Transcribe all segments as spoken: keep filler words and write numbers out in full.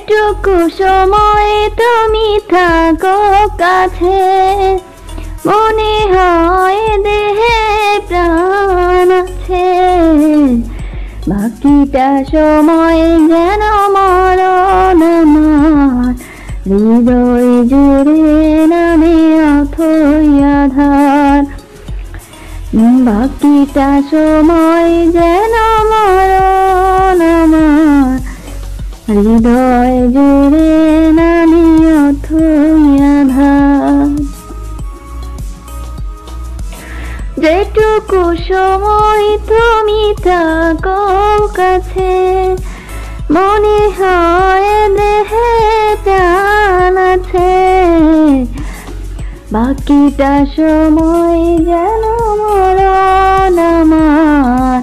যেটুকু সময় তুমি থাকো কাছে, মনে হয় দেহে প্রাণ আছে। বাকিটা সময় যেন মরণ আমার, হৃদয় জুড়ে নামে অথই আধার। বাকিটা সময় যেন মরণ আমার, হৃদয় জুড়ে নামে অথই আধার। যেটুকু সময় তুমি থাকো কাছে, মনে হয় দেহে প্রাণ আছে। বাকিটা সময় যেন মরণ আমার,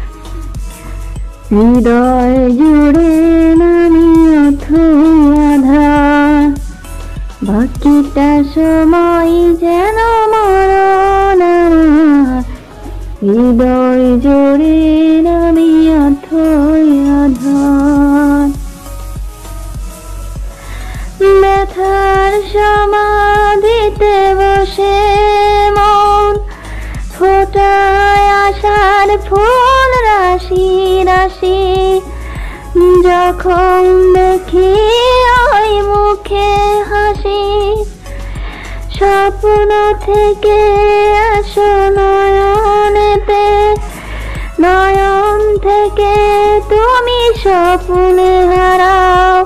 হৃদয় জুড়ে নামে অথই আধার। বাকিটা সময় যেন মরণ আমার, হৃদয় জুড়ে নামে অথই আধার। ব্যথার সমাধিতে বসে মন ফোটায় আশার ফুল রাশি রাশি। যখন দেখি ওই মুখে হাসি, স্বপ্ন থেকে আসো নয়নেতে, নয়ন থেকে তুমি স্বপ্নে হারাও।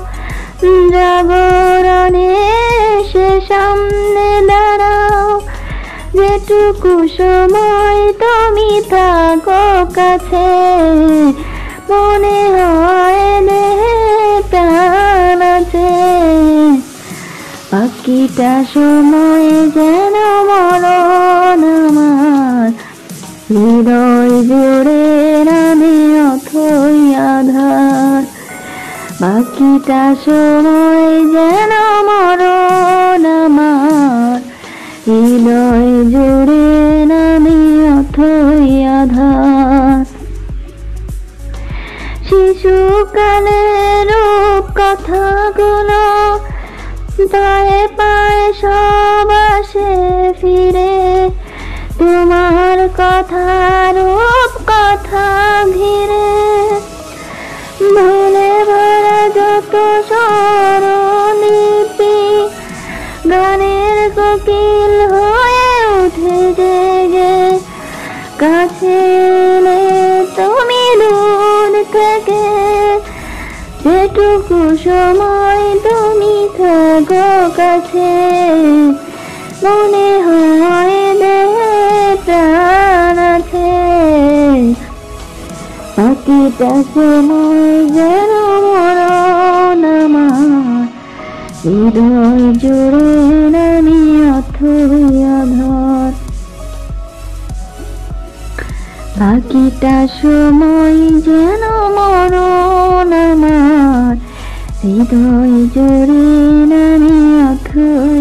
জাগরণে সে সামনে দাঁড়াও, যেটুকু সময় তুমি থাকো কাছে, মনে হয় দেহে প্রাণ আছে। বাকিটা সময় যেন মরণ আমার, হৃদয় জুড়ে নামে অথই আধার। বাকিটা সময় যেন মরণ আমার, হৃদয় জুড়ে নামে অথই আধার। শিশুকালের রূপ কথাগুলো পায়ে পায়ে সব আসে ফিরে, তোমার কথা রূপ কথা ঘিরে। ভুলে ভরা যত স্বরলিপি, গানের কোকিল হয়ে উঠে জেগে। কাছে এলে তুমি দূর থেকে, যেটুকু সময় তুমি থাকো কাছে, মনে হয় দেহে প্রাণ আছে। বাকিটা সময় যেন মরণ আমার, হৃদয় জুড়ে নামে অথই আধার। বাকিটা সময় যেন মরণ আমার, হৃদয় জুড়ে নামে অথই